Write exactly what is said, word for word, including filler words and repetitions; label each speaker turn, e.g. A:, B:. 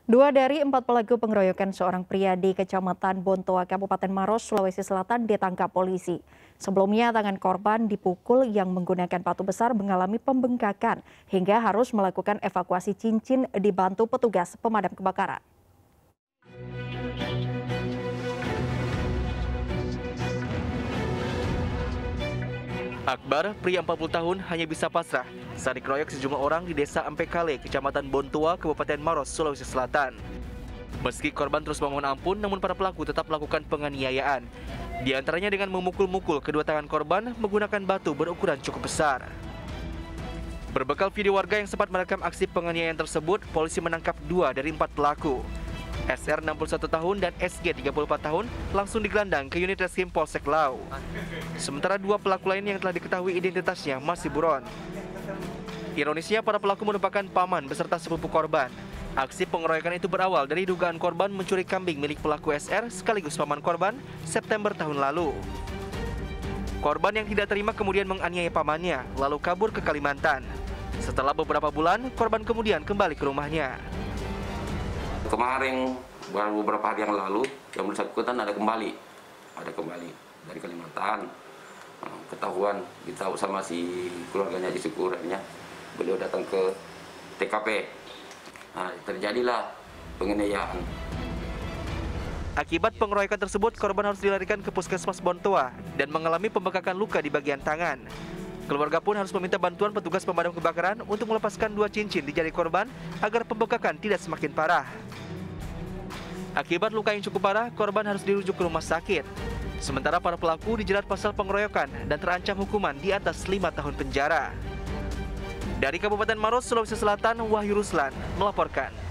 A: Dua dari empat pelaku pengeroyokan seorang pria di Kecamatan Bontoa, Kabupaten Maros, Sulawesi Selatan ditangkap polisi. Sebelumnya, tangan korban dipukul yang menggunakan batu besar mengalami pembengkakan hingga harus melakukan evakuasi cincin dibantu petugas pemadam kebakaran.
B: Akbar, pria empat puluh tahun, hanya bisa pasrah saat dikeroyok sejumlah orang di desa Ampekale, Kecamatan Bontoa, Kabupaten Maros, Sulawesi Selatan. Meski korban terus memohon ampun, namun para pelaku tetap melakukan penganiayaan. Di antaranya dengan memukul-mukul kedua tangan korban menggunakan batu berukuran cukup besar. Berbekal video warga yang sempat merekam aksi penganiayaan tersebut, polisi menangkap dua dari empat pelaku. S R enam puluh satu tahun dan S G tiga puluh empat tahun langsung digelandang ke unit reskrim Polsek Lau. Sementara dua pelaku lain yang telah diketahui identitasnya masih buron. Ironisnya, para pelaku merupakan paman beserta sepupu korban. Aksi pengeroyokan itu berawal dari dugaan korban mencuri kambing milik pelaku S R sekaligus paman korban September tahun lalu. Korban yang tidak terima kemudian menganiaya pamannya, lalu kabur ke Kalimantan. Setelah beberapa bulan, korban kemudian kembali ke rumahnya.
C: Kemarin, baru beberapa hari yang lalu, yang bersangkutan ada kembali, ada kembali dari Kalimantan. Ketahuan, ditahu sama si keluarganya di Syukurannya, beliau datang ke T K P. Nah, terjadilah penganiayaan.
B: Akibat pengeroyokan tersebut, korban harus dilarikan ke Puskesmas Bontoa dan mengalami pembengkakan luka di bagian tangan. Keluarga pun harus meminta bantuan petugas pemadam kebakaran untuk melepaskan dua cincin di jari korban agar pembengkakan tidak semakin parah. Akibat luka yang cukup parah, korban harus dirujuk ke rumah sakit. Sementara para pelaku dijerat pasal pengeroyokan dan terancam hukuman di atas lima tahun penjara. Dari Kabupaten Maros, Sulawesi Selatan, Wahyu Ruslan melaporkan.